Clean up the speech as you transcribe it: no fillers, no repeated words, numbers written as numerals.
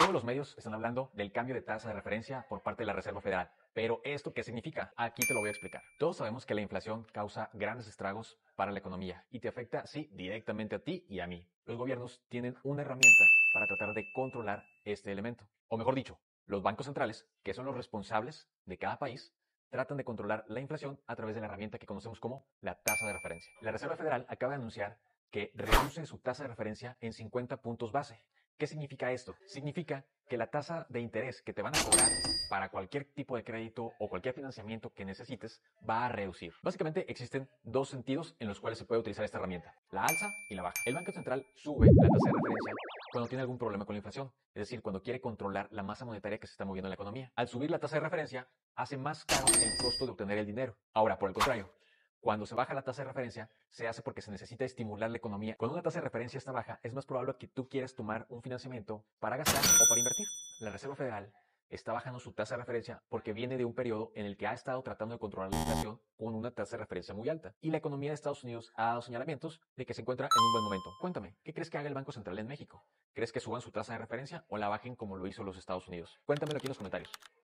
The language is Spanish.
Todos los medios están hablando del cambio de tasa de referencia por parte de la Reserva Federal. Pero ¿esto qué significa? Aquí te lo voy a explicar. Todos sabemos que la inflación causa grandes estragos para la economía y te afecta, sí, directamente a ti y a mí. Los gobiernos tienen una herramienta para tratar de controlar este elemento. O mejor dicho, los bancos centrales, que son los responsables de cada país, tratan de controlar la inflación a través de la herramienta que conocemos como la tasa de referencia. La Reserva Federal acaba de anunciar que reduce su tasa de referencia en 50 puntos base. ¿Qué significa esto? Significa que la tasa de interés que te van a cobrar para cualquier tipo de crédito o cualquier financiamiento que necesites va a reducir. Básicamente existen dos sentidos en los cuales se puede utilizar esta herramienta: la alza y la baja. El Banco Central sube la tasa de referencia cuando tiene algún problema con la inflación, es decir, cuando quiere controlar la masa monetaria que se está moviendo en la economía. Al subir la tasa de referencia, hace más caro el costo de obtener el dinero. Ahora, por el contrario, cuando se baja la tasa de referencia, se hace porque se necesita estimular la economía. Cuando una tasa de referencia está baja, es más probable que tú quieras tomar un financiamiento para gastar o para invertir. La Reserva Federal está bajando su tasa de referencia porque viene de un periodo en el que ha estado tratando de controlar la inflación con una tasa de referencia muy alta. Y la economía de Estados Unidos ha dado señalamientos de que se encuentra en un buen momento. Cuéntame, ¿qué crees que haga el Banco Central en México? ¿Crees que suban su tasa de referencia o la bajen como lo hizo los Estados Unidos? Cuéntamelo aquí en los comentarios.